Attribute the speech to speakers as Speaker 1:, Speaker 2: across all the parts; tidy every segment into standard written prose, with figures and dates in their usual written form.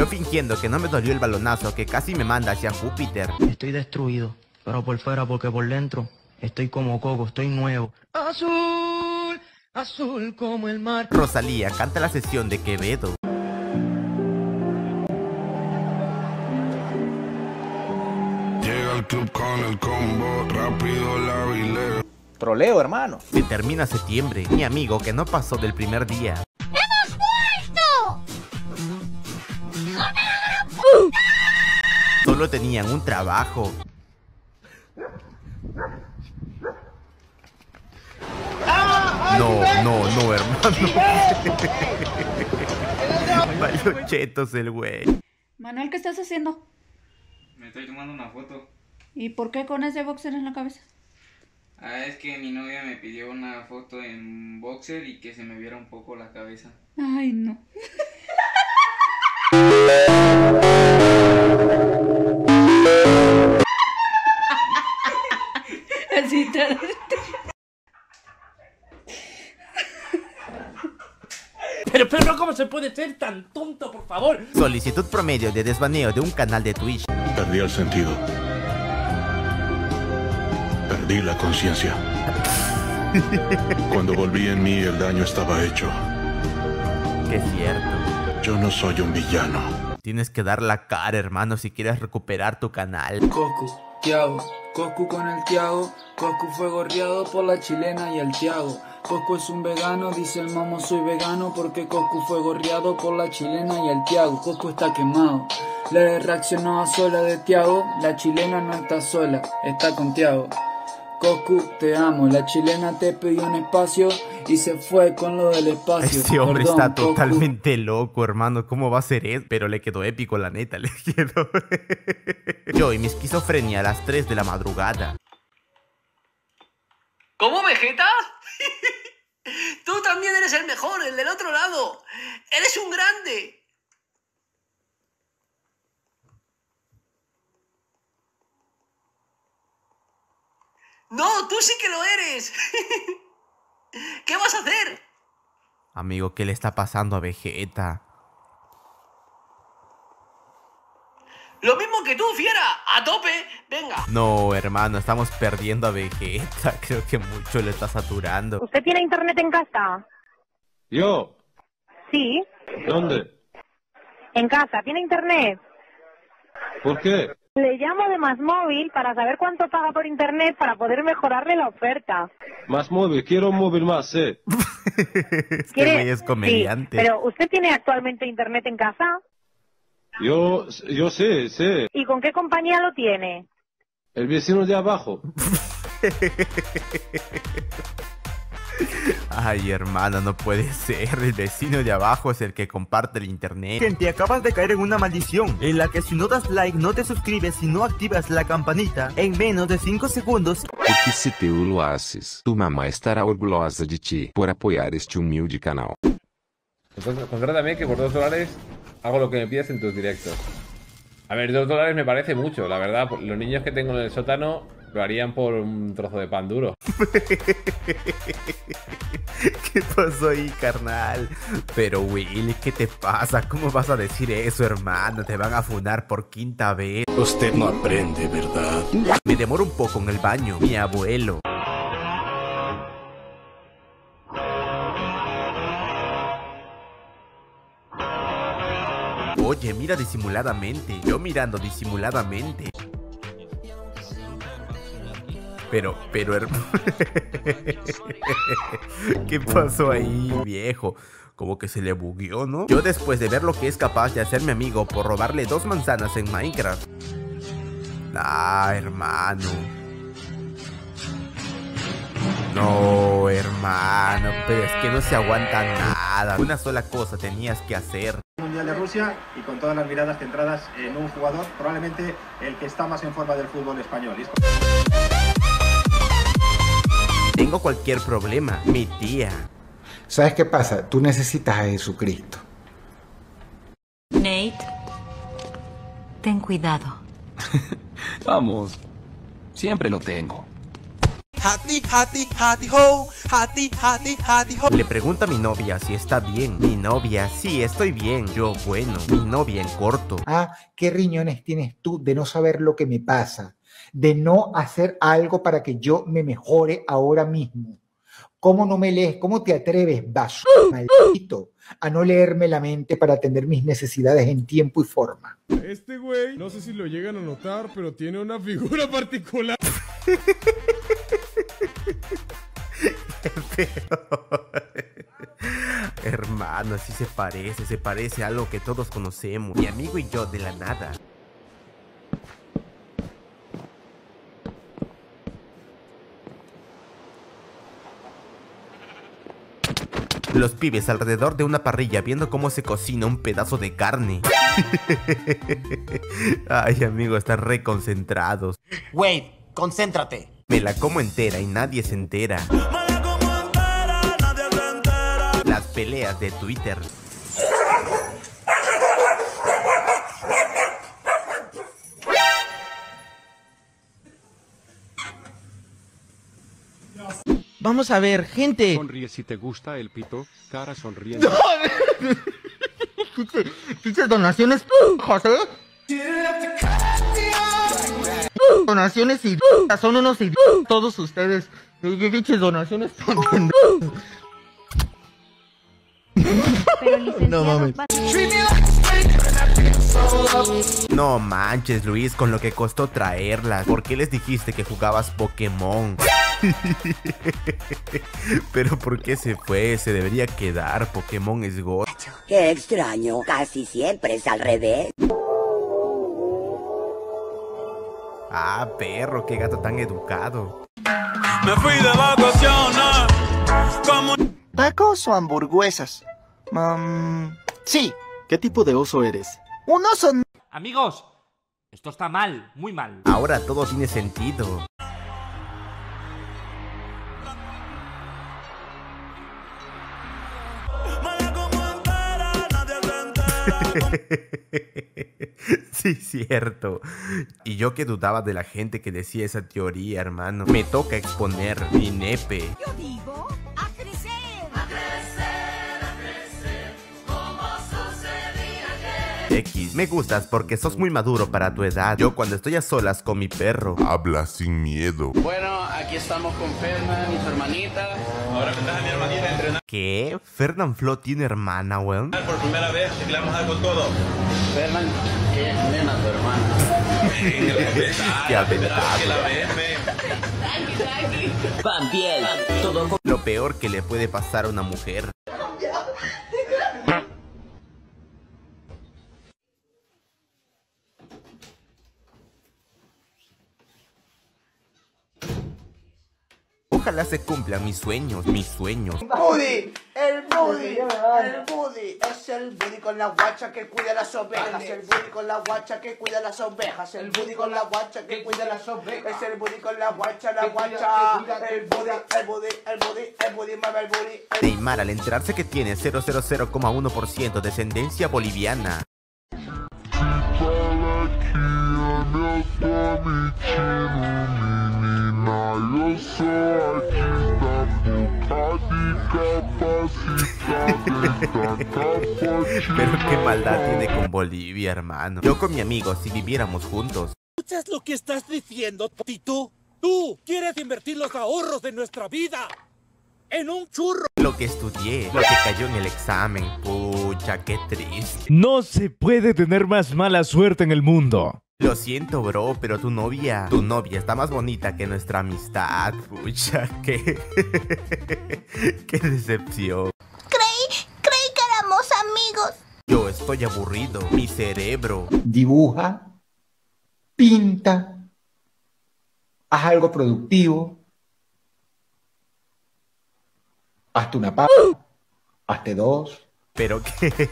Speaker 1: Yo fingiendo que no me dolió el balonazo que casi me manda hacia Júpiter.
Speaker 2: Estoy destruido, pero por fuera porque por dentro estoy como Coco, estoy nuevo. Azul, azul como el mar.
Speaker 1: Rosalía canta la sesión de Quevedo.
Speaker 3: Llega al club con el combo, rápido la vileo.
Speaker 4: Troleo, hermano.
Speaker 1: Se termina septiembre. Mi amigo que no pasó del primer día.
Speaker 5: ¡Hemos vuelto!
Speaker 1: Solo tenían un trabajo. No, hermano. Valió chetos el güey.
Speaker 6: Manuel, ¿qué estás haciendo?
Speaker 7: Me estoy tomando una foto.
Speaker 6: ¿Y por qué con ese boxer en la cabeza?
Speaker 7: Ah, es que mi novia me pidió una foto en boxer y que se me viera un poco la cabeza.
Speaker 6: Ay, no. Así te...
Speaker 4: Pero ¿cómo se puede ser tan tonto, por favor?
Speaker 1: Solicitud promedio de desbaneo de un canal de Twitch.
Speaker 3: Perdí el sentido. Perdí la conciencia. Cuando volví en mí, el daño estaba hecho.
Speaker 1: Que es cierto.
Speaker 3: Yo no soy un villano.
Speaker 1: Tienes que dar la cara, hermano, si quieres recuperar tu canal.
Speaker 7: Coscu, Tiago, Coscu con el Tiago. Coscu fue gorreado por la chilena y el Tiago. Coscu es un vegano, dice el mamo soy vegano porque Coscu fue gorreado por la chilena y el Tiago. Coscu está quemado. Le reaccionó a sola de Tiago, la chilena no está sola, está con Tiago. Coscu, te amo, la chilena te pidió un espacio y se fue con lo del espacio.
Speaker 1: Este hombre
Speaker 7: Perdón,
Speaker 1: está
Speaker 7: Coscu.
Speaker 1: totalmente loco, hermano. ¿Cómo va a ser eso? Pero le quedó épico, la neta, le quedó. Yo y mi esquizofrenia a las 3 de la madrugada.
Speaker 8: ¿Cómo, Vegeta? Tú también eres el mejor, el del otro lado. Eres un grande. No, tú sí que lo eres. ¿Qué vas a hacer?
Speaker 1: Amigo, ¿qué le está pasando a Vegeta?
Speaker 8: Lo mismo que tú, fiera. A tope. Venga.
Speaker 1: No, hermano, estamos perdiendo a Vegeta. Creo que mucho le está saturando.
Speaker 9: ¿Usted tiene internet en casa?
Speaker 10: ¿Yo?
Speaker 9: Sí.
Speaker 10: ¿Dónde?
Speaker 9: En casa. ¿Tiene internet?
Speaker 10: ¿Por qué?
Speaker 9: Le llamo de Más Móvil para saber cuánto paga por internet para poder mejorarle la oferta.
Speaker 10: Más móvil, quiero un móvil más,
Speaker 1: Este güey es comediante.
Speaker 9: Sí, pero ¿usted tiene actualmente internet en casa?
Speaker 10: Yo sé.
Speaker 9: ¿Y con qué compañía lo tiene?
Speaker 10: El vecino de abajo.
Speaker 1: Ay, hermano, no puede ser. El vecino de abajo es el que comparte el internet.
Speaker 2: Gente, acabas de caer en una maldición en la que si no das like, no te suscribes y no activas la campanita, en menos de 5 segundos.
Speaker 11: Porque se tu lo haces, tu mamá estará orgullosa de ti por apoyar este humilde canal.
Speaker 12: Entonces, contrátame que por $2 hago lo que me pides en tus directos. A ver, $2 me parece mucho, la verdad. Los niños que tengo en el sótano lo harían por un trozo de pan duro.
Speaker 1: ¿Qué pasó ahí, carnal? Pero Willy, ¿qué te pasa? ¿Cómo vas a decir eso, hermano? Te van a funar por 5ª vez.
Speaker 3: Usted no aprende, ¿verdad?
Speaker 1: Me demoro un poco en el baño. Mi abuelo. Oye, mira disimuladamente. Yo mirando disimuladamente. Pero, ¿qué pasó ahí, viejo? Como que se le bugueó, ¿no? Yo después de ver lo que es capaz de hacer mi amigo por robarle 2 manzanas en Minecraft. Ah, hermano. No, hermano, pero es que no se aguanta nada. Una sola cosa tenías que hacer.
Speaker 13: Mundial de Rusia y con todas las miradas centradas en un jugador, probablemente el que está más en forma del fútbol español.
Speaker 1: Tengo cualquier problema, mi tía.
Speaker 14: ¿Sabes qué pasa? Tú necesitas a Jesucristo.
Speaker 15: Nate, ten cuidado.
Speaker 16: Vamos, siempre lo tengo.
Speaker 1: Le pregunta a mi novia si está bien. Mi novia, sí, estoy bien. Yo, bueno. Mi novia en corto.
Speaker 14: Ah, ¿qué riñones tienes tú de no saber lo que me pasa? De no hacer algo para que yo me mejore ahora mismo. ¿Cómo no me lees? ¿Cómo te atreves, basura, maldito, a no leerme la mente para atender mis necesidades en tiempo y forma?
Speaker 15: Este güey, no sé si lo llegan a notar, pero tiene una figura particular.
Speaker 1: Hermano, así se parece a algo que todos conocemos. Mi amigo y yo de la nada. Los pibes alrededor de una parrilla viendo cómo se cocina un pedazo de carne. Ay, amigo, están reconcentrados.
Speaker 16: Wait, concéntrate.
Speaker 1: Me la como entera y nadie se entera. Las peleas de Twitter.
Speaker 17: Vamos a ver, gente.
Speaker 10: Sonríe si te gusta el pito, cara sonriendo.
Speaker 17: Dices donaciones, José. Donaciones y son unos idiotas todos ustedes. Dices donaciones. No mames.
Speaker 1: No manches, Luis, con lo que costó traerlas. ¿Por qué les dijiste que jugabas Pokémon? Pero ¿por qué se fue? Se debería quedar. Pokémon es God.
Speaker 18: Qué extraño, casi siempre es al revés.
Speaker 1: Ah, perro, qué gato tan educado.
Speaker 19: Me fui de vacaciones.
Speaker 20: ¿Tacos o hamburguesas? Sí. ¿Qué tipo de oso eres? Un oso.
Speaker 4: Amigos, esto está mal, muy mal.
Speaker 1: Ahora todo tiene sentido. Sí, cierto. Y yo que dudaba de la gente que decía esa teoría, hermano. Me toca exponer mi nepe.
Speaker 5: Yo digo, a crecer. A crecer, a crecer, como sucedía ayer.
Speaker 1: X, me gustas porque sos muy maduro para tu edad. Yo cuando estoy a solas con mi perro.
Speaker 11: Habla sin miedo.
Speaker 21: Bueno, aquí estamos con Fernan y su hermanita.
Speaker 19: Ahora que estás a mi hermanita entrenando.
Speaker 1: ¿Qué? ¿Fernan Flo tiene hermana, weón?
Speaker 19: Por primera vez, te clavamos algo todo.
Speaker 21: Fernan, que es nena tu hermana.
Speaker 1: Qué aventado.
Speaker 18: Van bien, todo.
Speaker 1: Lo peor que le puede pasar a una mujer. Ojalá se cumplan mis sueños.
Speaker 16: Buddy, el Buddy es el Buddy con la guacha que cuida las ovejas, el Buddy con la guacha que cuida las ovejas, el Buddy con la guacha que cuida las ovejas, es el Buddy con la guacha, el Buddy mueve el Buddy.
Speaker 1: Neymar al enterarse que tiene 0,0,1% descendencia boliviana. Pero qué maldad tiene con Bolivia, hermano. Yo con mi amigo, si viviéramos juntos.
Speaker 22: ¿Escuchas lo que estás diciendo, Tito? Tú quieres invertir los ahorros de nuestra vida en un churro.
Speaker 1: Lo que estudié, lo que cayó en el examen. Pucha, qué triste.
Speaker 23: No se puede tener más mala suerte en el mundo.
Speaker 1: Lo siento, bro, pero tu novia está más bonita que nuestra amistad. Pucha, qué decepción.
Speaker 5: Creí que éramos amigos.
Speaker 1: Yo estoy aburrido, mi cerebro.
Speaker 14: Dibuja, pinta, haz algo productivo, hazte una papa, hazte dos.
Speaker 1: ¿Pero qué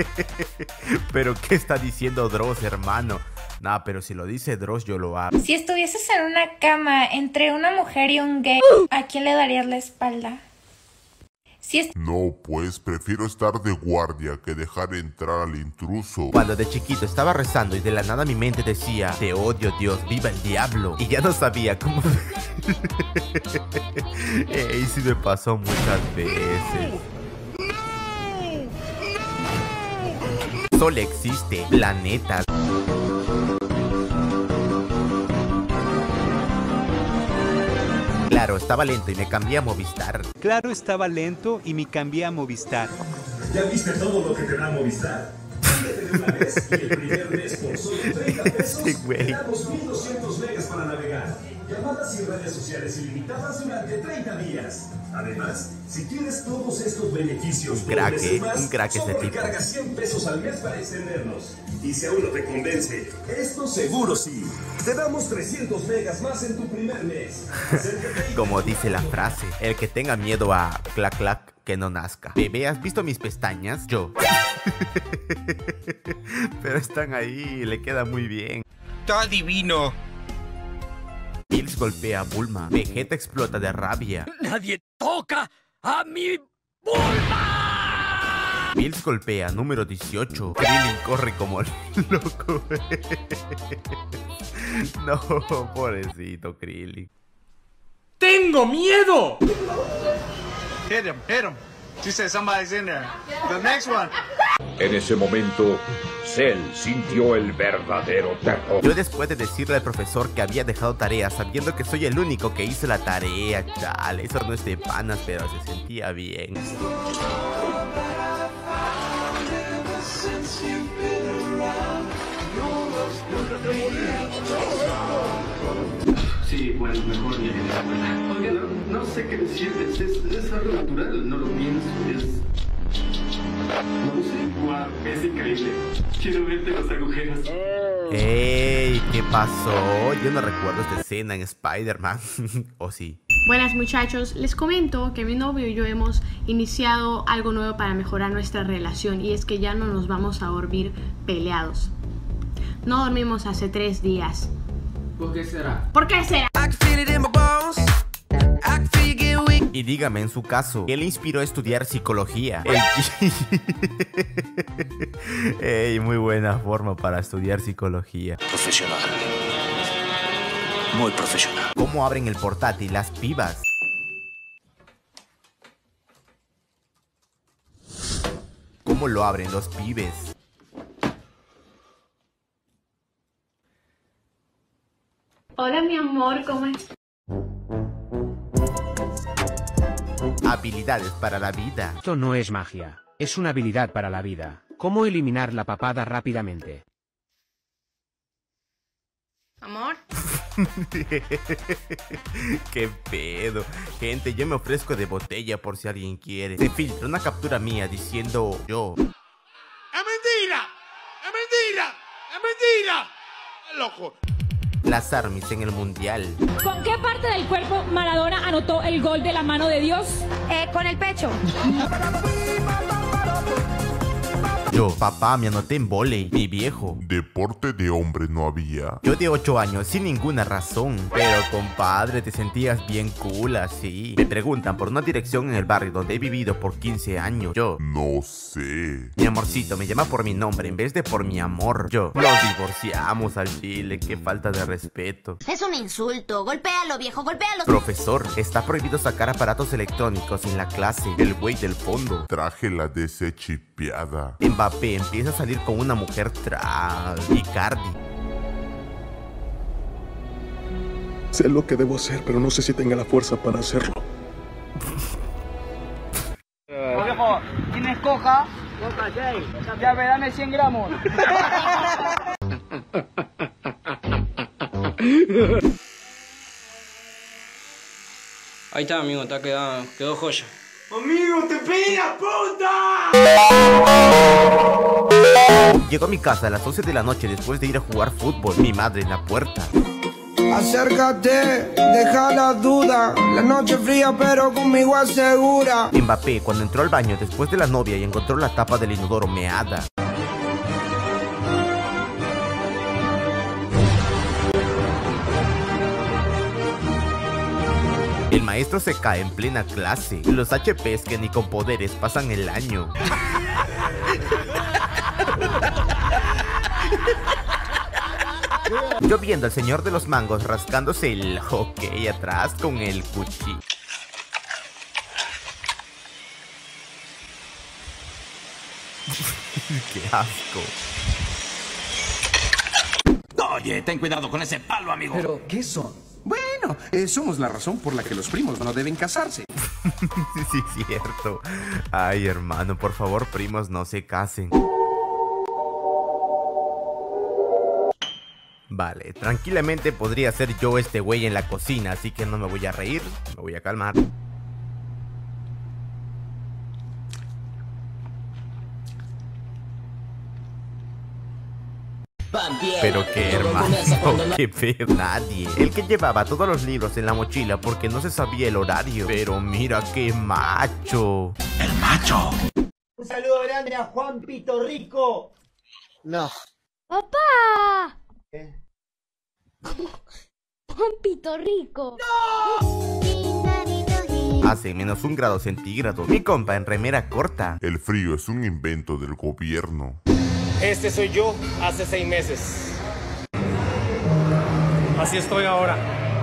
Speaker 1: está diciendo Dross, hermano? Nah, pero si lo dice Dross, yo lo hago.
Speaker 24: Si estuvieses en una cama entre una mujer y un gay, ¿a quién le darías la espalda?
Speaker 6: No, pues prefiero estar de guardia que dejar entrar al intruso.
Speaker 1: Cuando de chiquito estaba rezando y de la nada mi mente decía: te odio, Dios, viva el diablo. Y ya no sabía cómo... Ey, sí me pasó muchas veces. Solo existe planeta. Claro, estaba lento y me cambié a Movistar.
Speaker 7: Claro, estaba lento y me cambié a Movistar.
Speaker 8: ¿Ya viste todo lo que te da Movistar? Cámbiate de una vez y el primer mes por solo 30 pesos te damos 1200 megas para navegar. Llamadas y redes sociales ilimitadas durante 30 días. Además, si quieres todos estos beneficios,
Speaker 1: un crack ese tipo.
Speaker 8: Recarga 100 pesos al mes para extendernos. Y si aún no te convence, esto seguro sí. Te damos 300 megas más en tu primer mes.
Speaker 1: Como dice la frase, el que tenga miedo a clac clac que no nazca. Bebé, ¿has visto mis pestañas? Yo. Pero están ahí, le queda muy bien.
Speaker 24: Está divino.
Speaker 1: Bills golpea a Bulma. Vegeta explota de rabia.
Speaker 22: ¡Nadie toca a mi Bulma!
Speaker 1: Bills golpea número 18. Krillin corre como loco. No, pobrecito Krillin.
Speaker 4: ¡Tengo miedo!
Speaker 24: Hit him, hit him. She said somebody's in there. The next one.
Speaker 25: En ese momento, Cell sintió el verdadero terror.
Speaker 1: Yo después de decirle al profesor que había dejado tarea, sabiendo que soy el único que hizo la tarea, chale, eso no es de panas, pero se sentía bien.
Speaker 26: Sí, bueno, mejor ni en la escuela. Oiga, no sé qué decir, es algo natural, no lo pienso, no sé, wow, es increíble. Quiero verte los agujeros.
Speaker 1: ¡Ey! ¿Qué pasó? Yo no recuerdo esta escena en Spider-Man. ¿O sí?
Speaker 27: Buenas muchachos, les comento que mi novio y yo hemos iniciado algo nuevo para mejorar nuestra relación, y es que ya no nos vamos a dormir peleados. No dormimos hace 3 días.
Speaker 26: ¿Por qué será?
Speaker 27: ¿Por qué será?
Speaker 1: Y dígame, en su caso, ¿qué le inspiró a estudiar psicología? Ey, muy buena forma para estudiar psicología.
Speaker 24: Profesional. Muy profesional.
Speaker 1: ¿Cómo abren el portátil las pibas? ¿Cómo lo abren los pibes?
Speaker 27: Hola mi amor, ¿cómo estás?
Speaker 1: Habilidades para la vida.
Speaker 28: Esto no es magia, es una habilidad para la vida. ¿Cómo eliminar la papada rápidamente?
Speaker 27: Amor.
Speaker 1: Qué pedo. Gente, yo me ofrezco de botella por si alguien quiere. Se filtra una captura mía diciendo yo.
Speaker 22: ¡Es mentira! ¡Es mentira! ¡Es mentira! ¡Loco!
Speaker 1: Las armies en el mundial.
Speaker 29: ¿Con qué parte del cuerpo Maradona anotó el gol de la mano de Dios? Con el pecho.
Speaker 1: Yo, papá, me anoté en vóley, mi viejo.
Speaker 6: Deporte de hombre no había.
Speaker 1: Yo de 8 años, sin ninguna razón. Pero, compadre, te sentías bien cool así. Me preguntan por una dirección en el barrio donde he vivido por 15 años. Yo,
Speaker 6: no sé.
Speaker 1: Mi amorcito me llama por mi nombre en vez de por mi amor. Yo, nos divorciamos al chile, qué falta de respeto.
Speaker 29: Es un insulto, golpéalo viejo, golpéalo.
Speaker 1: Profesor, está prohibido sacar aparatos electrónicos en la clase. El güey del fondo.
Speaker 6: Traje la DC chipeada.
Speaker 1: Mbappé empieza a salir con una mujer Icardi.
Speaker 30: Sé lo que debo hacer, pero no sé si tenga la fuerza para hacerlo.
Speaker 31: Viejo, ¿tienes coca? Coca, ya ve, dame 100 gramos.
Speaker 21: Ahí está, amigo, quedó joya.
Speaker 22: ¡Amigo, te pedí la puta!
Speaker 1: Llego a mi casa a las 11 de la noche después de ir a jugar fútbol. Mi madre en la puerta.
Speaker 32: Acércate, deja la duda. La noche fría pero conmigo asegura.
Speaker 1: Mbappé cuando entró al baño después de la novia y encontró la tapa del inodoro meada. El maestro se cae en plena clase. Los HPs que ni con poderes pasan el año. Yo viendo al señor de los mangos rascándose el hockey atrás con el cuchillo. ¡Qué asco!
Speaker 2: Oye, ten cuidado con ese palo, amigo.
Speaker 3: ¿Pero qué son? Bueno, somos la razón por la que los primos no deben casarse.
Speaker 1: Sí, cierto. Ay, hermano, por favor, primos, no se casen. Vale, tranquilamente podría ser yo este güey en la cocina, así que no me voy a reír, me voy a calmar. Pero qué hermano, qué feo, nadie. El que llevaba todos los libros en la mochila porque no se sabía el horario. Pero mira qué macho.
Speaker 2: El macho.
Speaker 31: Un saludo grande a Juan Pito Rico.
Speaker 9: No.
Speaker 10: ¡Papá!
Speaker 31: ¿Qué?
Speaker 10: Juan Pito Rico.
Speaker 31: ¡No!
Speaker 1: Hace menos 1 grado centígrados. Mi compa en remera corta.
Speaker 6: El frío es un invento del gobierno.
Speaker 11: Este soy yo hace 6 meses. Así estoy ahora.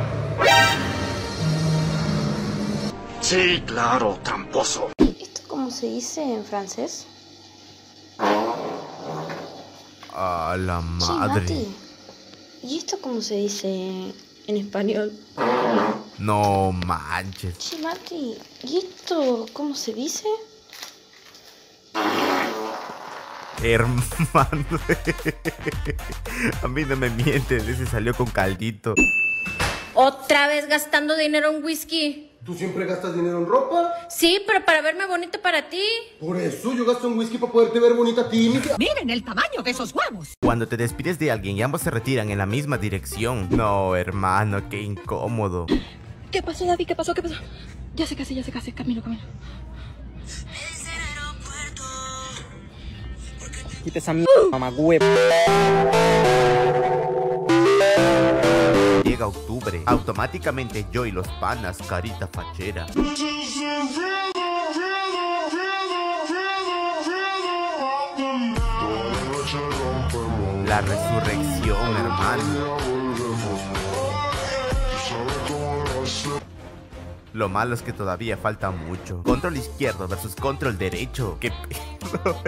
Speaker 2: Sí, claro, tramposo.
Speaker 10: ¿Esto cómo se dice en francés?
Speaker 1: A la madre.
Speaker 10: Mati, ¿y esto cómo se dice en español?
Speaker 1: No manches.
Speaker 10: Che, Mati, ¿y esto cómo se dice?
Speaker 1: Hermano. A mí no me mienten, ese salió con caldito.
Speaker 29: ¿Otra vez gastando dinero en whisky?
Speaker 3: ¿Tú siempre gastas dinero en ropa?
Speaker 29: Sí, pero para verme bonita para ti.
Speaker 3: Por eso yo gasto en whisky para poderte ver bonita a ti, mija.
Speaker 29: Miren el tamaño de esos huevos.
Speaker 1: Cuando te despides de alguien y ambos se retiran en la misma dirección. No, hermano, qué incómodo.
Speaker 29: ¿Qué pasó, David? ¿Qué pasó? Ya se casé. Camino.
Speaker 31: Quita esa mierda, mamá huevo.
Speaker 1: Llega octubre, automáticamente yo y los panas, carita fachera. La resurrección, hermano. Lo malo es que todavía falta mucho. Control izquierdo versus control derecho. ¿Qué pedo?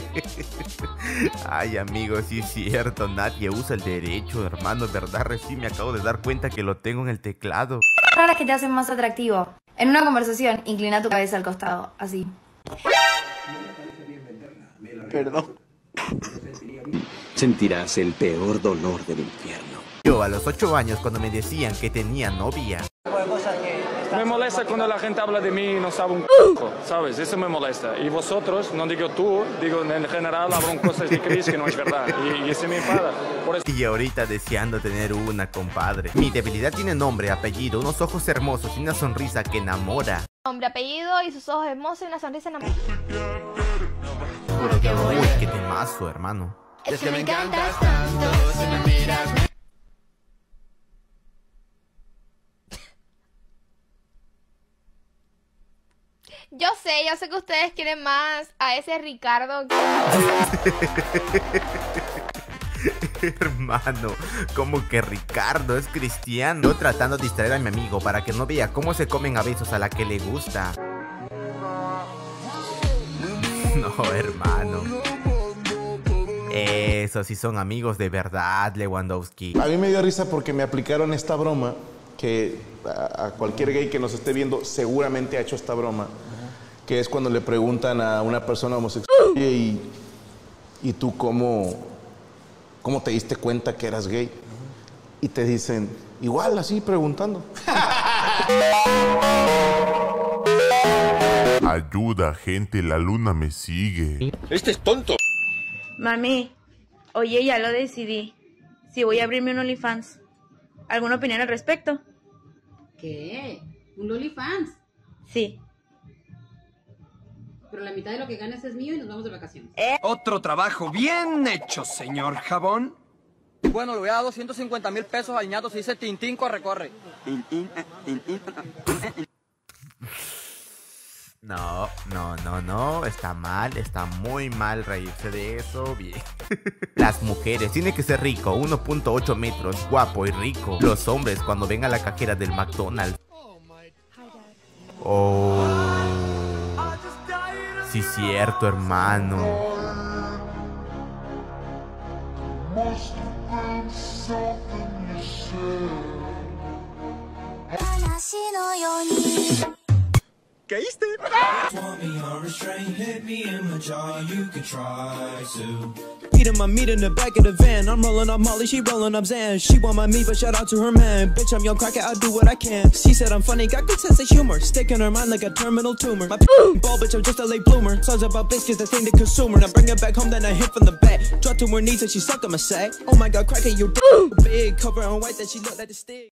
Speaker 1: Ay, amigos, sí es cierto. Nadie usa el derecho, hermano. ¿Verdad? Recién me acabo de dar cuenta que lo tengo en el teclado.
Speaker 12: Raras que te hacen más atractivo. En una conversación, inclina tu cabeza al costado, así.
Speaker 3: Perdón.
Speaker 2: Sentirás el peor dolor del infierno.
Speaker 1: Yo a los 8 años cuando me decían que tenía novia.
Speaker 11: Me molesta cuando la gente habla de mí y no sabe un c***, ¿sabes? Eso me molesta. Y vosotros, no digo tú, digo en general, hablan cosas de Chris que no es verdad. Y eso me enfada. Por eso...
Speaker 1: Y ahorita deseando tener una, compadre. Mi debilidad tiene nombre, apellido, unos ojos hermosos y una sonrisa que enamora.
Speaker 10: Nombre, apellido y sus ojos hermosos y una sonrisa enamorada.
Speaker 1: Uy, qué temazo, hermano.
Speaker 10: Es que me encantas tanto, si me miras... Yo sé que ustedes quieren más a ese Ricardo.
Speaker 1: Hermano, como que Ricardo es cristiano. Yo tratando de distraer a mi amigo para que no vea cómo se comen a besos a la que le gusta. No, hermano. Eso sí son amigos de verdad, Lewandowski.
Speaker 13: A mí me dio risa porque me aplicaron esta broma que a cualquier gay que nos esté viendo seguramente ha hecho esta broma. Que es cuando le preguntan a una persona homosexual, ¿y tú cómo te diste cuenta que eras gay? Y te dicen, igual, así, preguntando.
Speaker 6: Ayuda, gente, la luna me sigue.
Speaker 2: Este es tonto.
Speaker 12: Mami, oye, ya lo decidí. Si voy a abrirme un OnlyFans. ¿Alguna opinión al respecto?
Speaker 15: ¿Qué? ¿Un OnlyFans?
Speaker 12: Sí.
Speaker 15: Pero la mitad de lo que ganas es mío y nos vamos de vacaciones.
Speaker 3: Otro trabajo bien hecho, señor Jabón.
Speaker 31: Bueno, le voy a dar 250,000 pesos al ñato si dice Tintín, corre, corre.
Speaker 1: No, está mal, está muy mal reírse de eso, bien. Las mujeres, tiene que ser rico, 1.8 metros, guapo y rico. Los hombres, cuando ven a la cajera del McDonald's. Oh, sí, cierto, hermano.
Speaker 31: ¿Caíste?
Speaker 4: Eating my meat in the back of the van. I'm rolling up Molly, she rolling up Zan. She want my meat, but shout out to her man. Bitch, I'm young cracker, I do what I can. She said I'm funny, got good sense of humor. Stick in her mind like a terminal tumor. My ball, bitch, I'm just a late bloomer. Songs about biscuits, the thing to consumer. Now bring it back home, then I hit from the back. Drop to her knees and she suck on my sack. Oh my god, cracker, you big. Cover on white, that she look like a stick.